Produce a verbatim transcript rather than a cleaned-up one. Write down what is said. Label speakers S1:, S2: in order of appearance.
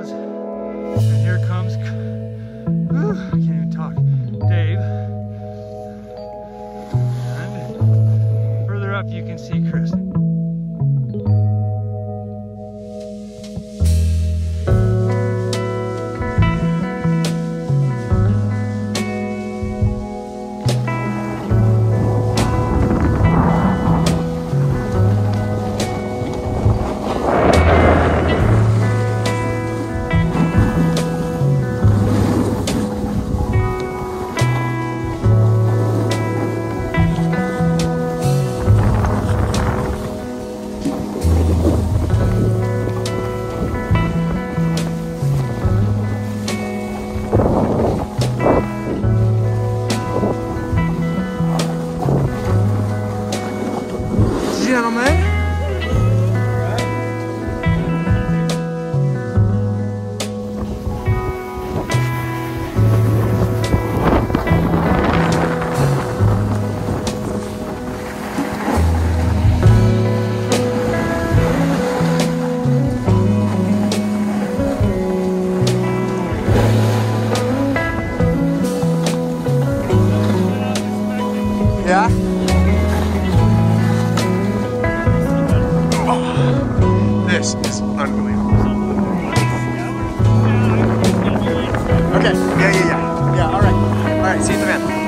S1: Meadows. And here comes, whew, I can't even talk, Dave. And further up you can see Kristen.
S2: Gentlemen. Yeah? This is unbelievable. Okay, yeah, yeah, yeah. Yeah, all right. All right, see you at the van.